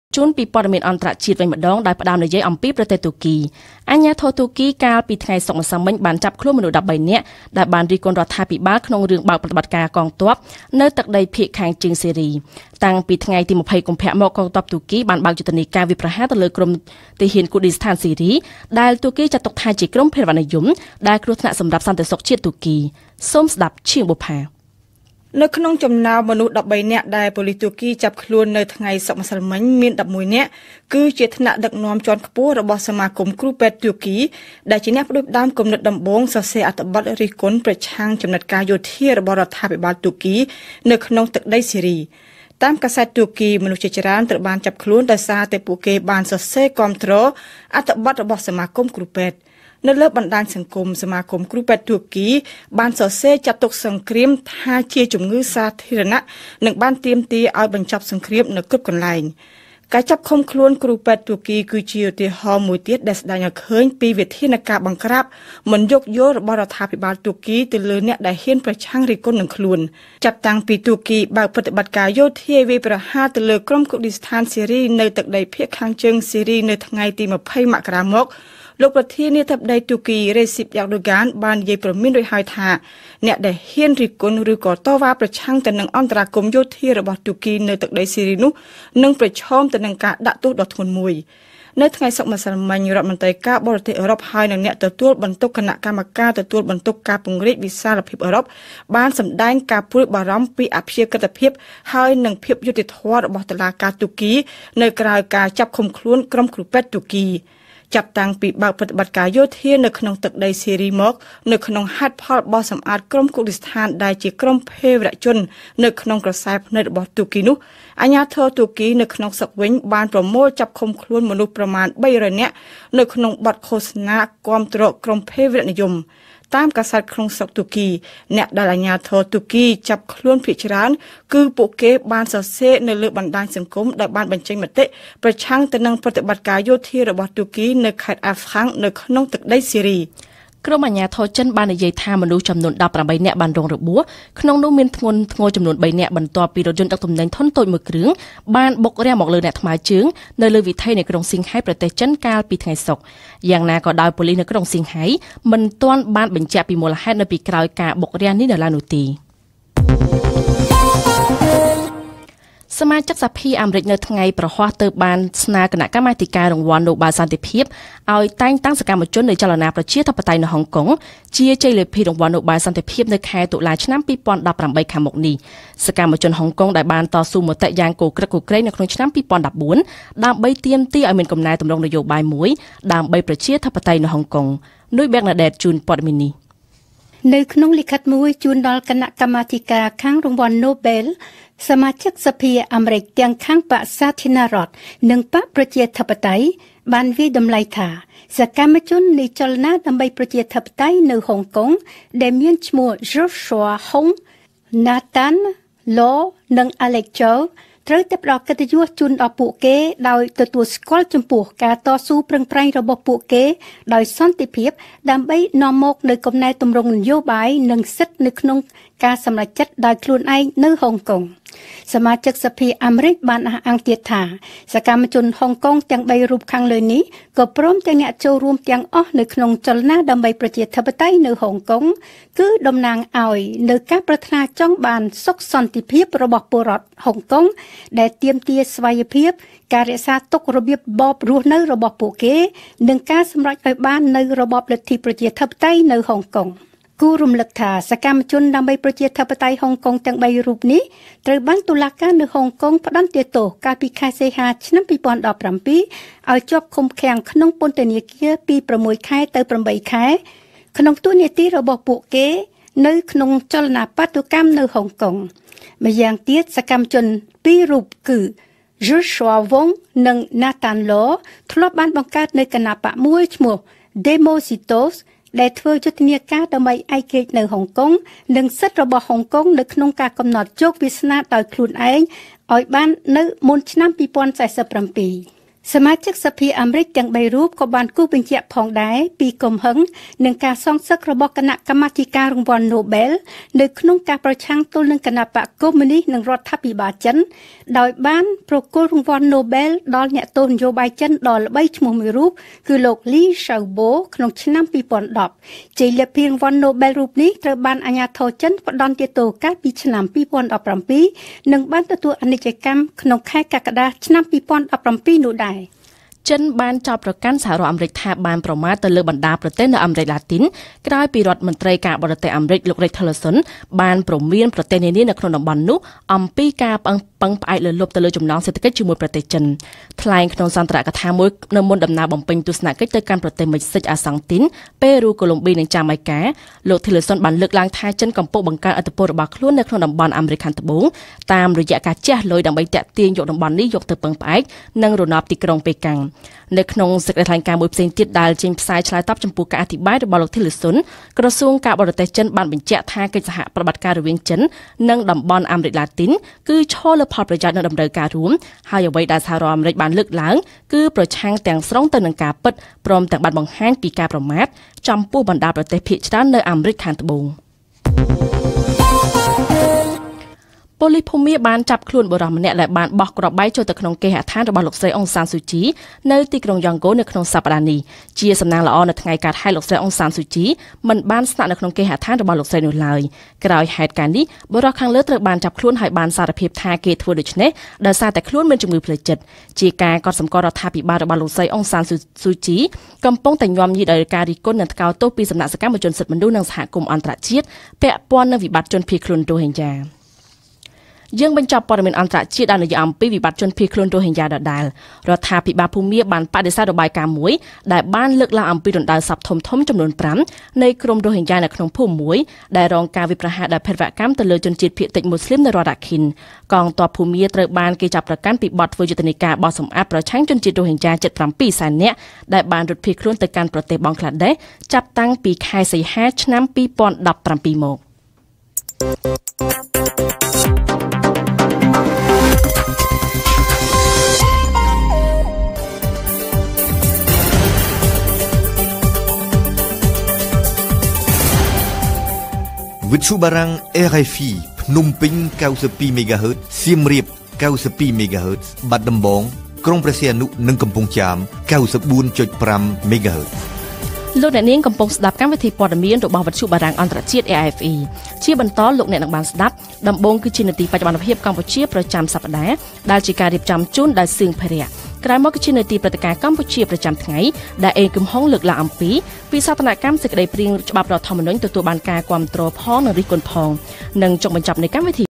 ជួនពីព័ត៌មានអន្តរជាតិវិញម្ដងដោយផ្ដើមនិយាយអំពីប្រទេសទូគីអាជ្ញាធរទូគីកាលពីថ្ងៃសុក្រម្សិលមិញបានចាប់ខ្លួនមនុស្ស13នាក់ដែលបានរិះគន់រដ្ឋាភិបាលក្នុងរឿងបើកប្រតិបត្តិការកងទ័ពនៅទឹកដីភាគខាងជើងសេរីតាំងពីថ្ងៃទី20កុម្ភៈមកកងទ័ពទូគីបានបើកយុទ្ធនាការវាយប្រហារទៅលើក្រុមទាហានគូឌីស្ថានសេរីដែលទូគីចាត់ទុកថាជាក្រុមភេរវនិយមដែលគ្រោះថ្នាក់សម្រាប់សន្តិសុខជាតិទូគីសូមស្ដាប់ឈៀងបុផានៅក្នុងចំណោមមនុស្ស13នាក់ដែលប៉ូលីសទូគីចាប់ខ្លួននៅថ្ងៃសុក្រម្សិលមិញមាន11នាក់គឺជាថ្នាក់ដឹកនាំជាន់ខ្ពស់របស់សមាគមគ្រូពេទ្យទូគីដែលជាអ្នកផ្ដួចផ្ដើមគំនិតដំបូងសរសេរអត្ថបទរិះគន់ប្រឆាំងចំណាត់ការយោធារបស់រដ្ឋាភិបាលទូគីនៅក្នុងទឹកដីសេរីតាមកាសែតទូគីមនុស្សជាច្រើនត្រូវបានចាប់ខ្លួនដោយសារតែពួកគេបានសរសេរគាំទ្រអត្ថបទរបស់សមាគមគ្រូពេទ្យនៅលើបណ្ដាញសង្គមសមាគមគ្រូពេទ្យទូគីបានសរសេរចាត់ទុកសង្គ្រាមថាជាជំងឺសាធារណៈនិងបានទាមទារឲ្យបញ្ចប់សង្គ្រាមនៅគ្រប់កន្លែងការចាប់ឃុំខ្លួនគ្រូពេទ្យទូគីគឺជាឧទាហរណ៍មួយទៀតដែលស្ដែងឲ្យឃើញពីវិធានការបង្ក្រាបមិនយោគយល់របស់រដ្ឋាភិបាលទូគីទៅលើអ្នកដែលហ៊ានប្រឆាំងរិះគន់នឹងខ្លួនចាប់តាំងពីទូគីបើកប្រតិបត្តិការយោធាវាយប្រហារទៅលើក្រុមគូឌីស្ថានសេរីនៅទឹកដីភាគខាងជើងសេរីនៅថ្ងៃទី20មករាមកលោកប្រធានាធិបតីទូគីរ៉េស៊ីបយ៉ាក់ដូហ្គានបាននិយាយព្រមានរួចហើយថាអ្នកដែលហ៊ានរិះគន់ឬក៏តវ៉ាប្រឆាំងទៅនឹងអន្តរាគមយោធារបស់ទូគីនៅទឹកដីសេរីនោះនឹងប្រឈមទៅនឹងការដាក់ទោសដ៏ធ្ងន់មួយនៅថ្ងៃសុក្រម្សិលមិញរដ្ឋមន្ត្រីការបរទេសអឺរ៉ុបហើយនិងអ្នកទទួលបន្ទុកគណៈកម្មការទទួលបន្ទុកការពង្រីកវិសាលភាពអឺរ៉ុបបានសម្ដែងការព្រួយបារម្ភពីអព្យាក្រឹតភាពហើយនិងភាពយុត្តិធម៌របស់តុលាការទូគីនៅក្រៅការចាប់ឃុំខ្លួនក្រុមគ្រូពេទ្យទូគីចាប់តាំងពីបើកប្រតិបត្តិការយោធានៅក្នុងទឹកដីសេរីមកនៅក្នុងហេតុផលបោះសម្អាតក្រុមគូឌីស្ថានដែលជាក្រុមភេរវជននៅក្នុងក្រសែភ្នែករបស់ទូគីនោះអាជ្ញាធរទូគីនៅក្នុងស្រុកវិញបានប្រមូលចាប់ឃុំខ្លួនមនុស្សប្រមាណ300នាក់នៅក្នុងបទឃោសនាគាំទ្រក្រុមភេរវនិយមតាមកាសែតក្នុងស្រុកទូគីអ្នកដែលអាជ្ញាធរទូគីចាប់ខ្លួនភាគច្រើនគឺពួកគេបានសរសេរនៅលើបណ្ដាញសង្គមដែលបានបញ្ចេញមតិប្រឆាំងទៅនឹងប្រតិបត្តិការយោធារបស់ទូគីនៅខេត្តអាហ្វ្រាំងនៅក្នុងទឹកដីសេរីក្រុមអាជ្ញាធរចិនបាននិយាយថាមនុស្សចំនួន18នាក់បានរងរបួសក្នុងនោះមានធ្ងន់ធ្ងរចំនួន3នាក់បន្ទាប់ពីរថយន្តដឹកទំនិញធុនតូចមួយគ្រឿងបានបុករាំងមកលើអ្នកថ្មើរជើងនៅលើវិថីនៃក្រុងស៊ីងហៃប្រទេសចិនកាលពីថ្ងៃសុក្រយ៉ាងណាក៏ដោយប៉ូលីសនៅក្រុងស៊ីងហៃមិនទាន់បានបញ្ជាក់ពីមូលហេតុនៅពីក្រោយការបុករាំងនេះនៅឡើយនោះទេសមាជិកសភាអាមេរិកនៅថ្ងៃប្រហ័សទៅបានស្នើគណៈកម្មាធិការរង្វាន់ Nobel សន្តិភាពឲ្យតែងតាំងសកម្មជននៃចលនាប្រជាធិបតេយ្យនៅហុងកុងជាជ័យលាភីរង្វាន់ Nobel សន្តិភាពនៅខែតុលាឆ្នាំ2018ខាងមុខនេះសកម្មជនហុងកុងដែលបានតស៊ូមតិយ៉ាងគគ្រឹកគគ្រេងនៅក្នុងឆ្នាំ2014ដើម្បីទាមទារឲ្យមានកំណែទម្រង់នយោបាយមួយដើម្បីប្រជាធិបតេយ្យនៅហុងកុងនុយបែកណាដេតជូនព័ត៌មាននេះនៅក្នុងលិខិតមួយជូនដល់គណៈកម្មាធិការខាងរង្វាន់ Nobel សមាជិកសភាអាមេរិកទាំងខាងបកសាធារណរដ្ឋនិងបកប្រជាធិបតេយ្យបានវាយតម្លៃថាសកម្មជននៃចលនាដើម្បីប្រជាធិបតេយ្យនៅហុងកុងដែលមានឈ្មោះ Joshua Hong, Nathan Law និង Alex Chowត្រូវតែផ្ដល់កិត្តិយសជូនដល់ពួកគេដោយទទួលស្គាល់ចំពោះការតស៊ូប្រឹងប្រែងរបស់ពួកគេដោយសន្តិភាពដើម្បីនាំមកនូវកំណែទម្រង់នយោបាយនិងសិទ្ធិនៅក្នុងការសម្រេចចិត្តដោយខ្លួនឯងនៅហុងកុងសមាជិកសភាអាមេរិកបានអះអាងទៀតថាសកម្មជនហុងកុងទាំង3រូបខាងលើនេះក៏ព្រមទាំងអ្នកចូលរួមទាំងអស់នៅក្នុងចលនាដើម្បីប្រជាធិបតេយ្យនៅហុងកុងគឺតំណាងឲ្យនៅការប្រាថ្នាចង់បានសុខសន្តិភាពរបស់ពលរដ្ឋហុងកុងដែលទាមទារស្វ័យភាពការរក្សាទុករបៀបបបរស់នៅរបស់ពួកគេនិងការសម្រេចឲ្យបាននៅរបបលទ្ធិប្រជាធិបតេយ្យនៅហុងកុងគូរំលឹកថាសកម្មជនដើម្បីប្រជាធិបតេយ្យហុងកុងទាំង3រូបនេះត្រូវបានតុលាការនៅហុងកុងផ្តន្ទាទោសកាលពីខែសីហាឆ្នាំ2017ឲ្យជាប់ឃុំឃាំងក្នុងពន្ធនាគារពី6ខែទៅ8ខែក្នុងទូនាទីរបស់ពួកគេនៅក្នុងចលនាបាតុកម្មនៅហុងកុងម្យ៉ាងទៀតសកម្មជន2រូបគឺ Joshua Wong និង Nathan Law ធ្លាប់បានបង្កើតនៅគណបក្សមួយឈ្មោះ Democitosដែលធ្វើយុទ្ធនាការដើម្បីឯករាជ្យនៅហុងកុងនិងសិទ្ធិរបស់ហុងកុងនៅក្នុងការកំណត់ជោគវាសនាដោយខ្លួនឯងឲ្យបាននៅមុនឆ្នាំ2047 សមាជិកសភាអាមេរិកទាំង3រូបក៏បានគូបញ្ជាក់ផងដែរពីកំហឹងនឹងការសងសឹករបស់គណៈកម្មាធិការរង្វាន់ Nobel នៅក្នុងការប្រឆាំងទល់នឹងគណបក្សកុម្មុយនីសនិងរដ្ឋាភិបាលចិនដោយបានប្រគល់រង្វាន់ Nobel ដល់អ្នកទស្សនយោបាយចិនដ៏ល្បីឈ្មោះមួយរូបគឺលោក Li Xiaobo ក្នុងឆ្នាំ2010ជ័យលាភីរង្វាន់ Nobel រូបនេះត្រូវបានអាជ្ញាធរចិនផ្ដន្ទាទោសកាលពីឆ្នាំ2017និងបានទទួលអនិច្ចកម្មក្នុងខែកក្កដាឆ្នាំ2017នោះដែរចិនបានចោទប្រកាន់សហរដ្ឋអាមេរិកថាបានប្រមាថទៅលើបណ្ដាប្រទេសនៅអាមេរិកឡាទីនក្រោយពីរដ្ឋមន្ត្រីការបរទេសអាមេរិកលោក Rex Tillerson បានព្រមានប្រទេសនានានៅក្នុងតំបន់នោះអំពីការពឹងផ្អែកលើលុបទៅលើចំណងសេដ្ឋកិច្ចជាមួយប្រទេសចិនថ្លែងក្នុងសន្ទរកថាមួយនៅមុនដំណើរបំពេញទស្សនកិច្ចទៅកាន់ប្រទេសមិចស៊ិកអាសង់ទីនប៉េរូកូឡុំប៊ីនិងចាម៉ៃកាលោក Tillerson បានលើកឡើងថាចិនកំពុងបង្កើនឥទ្ធិពលរបស់ខ្លួននៅក្នុងតំបន់អាមេរិកខាងត្បូងតាមរយៈការជះលុយដើម្បីតាក់ទាញយកតំបន់នេះយកទៅពឹងផ្អែកនិងរណបទីក្រុងប៉េកាំងនៅក្នុងសេចក្តីថ្លែងការណ៍មួយផ្សេងទៀតដែលចេញផ្សាយឆ្លើយតបចំពោះការអធិប្បាយរបស់លោក Tillerson ក្រសួងការបរទេសចិនបានបញ្ជាក់ថាកិច្ចសហប្រតិបត្តិការរវាងចិននិងតំបន់អាមេរិកឡាទីនគឺឈលលើផលប្រយោជន៍និងតម្រូវការរួមហើយអ្វីដែលសហរដ្ឋអាមេរិកបានលើកឡើងគឺប្រឆាំងទាំងស្រុងទៅនឹងការពិតព្រមទាំងបានបង្ហាញពីការប្រមាថចំពោះបណ្ដាប្រទេសភាគច្រើននៅអាមេរិកខាងត្បូងប៉ូលីសភូមាបានចាប់ខ្លួនបុរសម្នាក់ដែលបានបោះគ្រាប់បែកចូលទៅក្នុងគេហដ្ឋានរបស់លោកស្រីអុងសានស៊ូជីនៅទីក្រុងយ៉ងហ្គោនៅក្នុងសប្តាហ៍នេះជាសំណាងល្អនៅថ្ងៃកើតហេតុលោកស្រីអុងសានស៊ូជីមិនបានស្នាក់នៅក្នុងគេហដ្ឋានរបស់លោកស្រីនោះឡើយក្រោយហេតុការណ៍នេះបុរសខាងលើត្រូវបានចាប់ខ្លួនហើយបានសារភាពថាគេធ្វើដូច្នេះដោយសារតែខ្លួនមានជំងឺផ្លូវចិត្តជាការកត់សម្គាល់រដ្ឋាភិបាលរបស់លោកស្រីអុងសានស៊ូជីកំពុងតែញោមញីដោយការរិះគន់និងថ្កោលទោសពីសំណាក់សកម្មជនសិទ្ធិមនុស្សនិងសហគមន៍អន្តរជាតិពាក់ព័ន្ធនឹងវិបត្តិជនភៀសខ្លួនរ៉ូហិញយ៉ាយើងបញ្ចប់ព័ត៌មានអន្តរជាតិដែលនិយាយអំពីវិបត្តិជនភៀសខ្លួនរ៉ូហិញយ៉ាដដែលរដ្ឋាភិបាលភូមាបានបដិសេធរបាយការណ៍មួយដែលបានលើកឡើងអំពីរណ្ដៅសពធំចំនួន5នៃក្រុមរ៉ូហិញយ៉ានៅក្នុងភូមិមួយដែលរងការវិប្រហារដោយភេរវកម្មទៅលើជនជាតិភាគតិចមូស្លីមនៅរដ្ឋរ៉ាខិនកងទ័ពភូមាត្រូវបានគេចាប់ប្រកាន់ពីបទធ្វើយុទ្ធនាការបោះសម្អាតប្រឆាំងជនជាតិរ៉ូហិញយ៉ាជិត7សែននាក់ដែលបានរត់ភៀសខ្លួនទៅកាន់ប្រទេសបង់ក្លាដេសចាប់តាំងពីខែសីហាឆ្នាំ2017មកវិទ្យុបារាំង RFI ភ្នំពេញ 92 MHz សៀមរាប 92 MHz បាត់ដំបងក្រុងព្រះសីហនុនិងកំពង់ចាម 94.5 MHz លោកអ្នកនាងកំពុងស្ដាប់កម្មវិធីព័ត៌មានរបស់វិទ្យុបារាំងអន្តរជាតិ RFI ជាបន្តលោកអ្នកនឹងបានស្ដាប់ដំបូងគឺជានីតិបច្ចុប្បន្នភាពកម្ពុជាប្រចាំសប្ដាហ៍ដែលជាការរៀបចំជូនដោយសឿងភរិយក្រោយមកគឺជានីតិព្រឹត្តិការណ៍កម្ពុជាប្រចាំថ្ងៃដែលអេកំហុងលើកឡើងអំពីវិសោធនកម្មសេចក្តីព្រាងច្បាប់រដ្ឋធម្មនុញ្ញទទួលបានការគាំទ្រផងនិងរិះគន់ផងនិងចុងបញ្ចប់នៃកម្មវិធី